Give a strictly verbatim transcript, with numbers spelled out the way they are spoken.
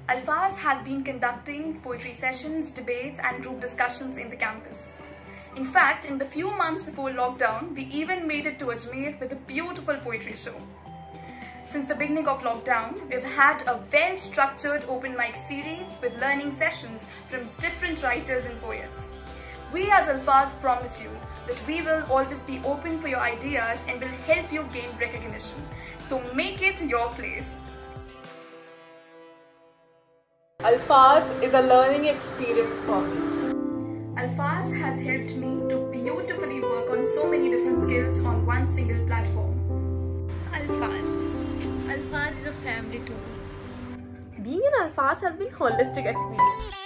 Alfaz has been conducting poetry sessions, debates and group discussions in the campus. In fact, in the few months before lockdown, we even made it to Ajmer with a beautiful poetry show. Since the beginning of lockdown, we've had a well-structured open mic series with learning sessions from different writers and poets. We as Alfaz promise you that we will always be open for your ideas and will help you gain recognition. So make it your place. Alfaz is a learning experience for me. Alfaz has helped me to beautifully work on so many different skills on one single platform. Alfaz. Alfaz is a family to me. Being in Alfaz has been a holistic experience.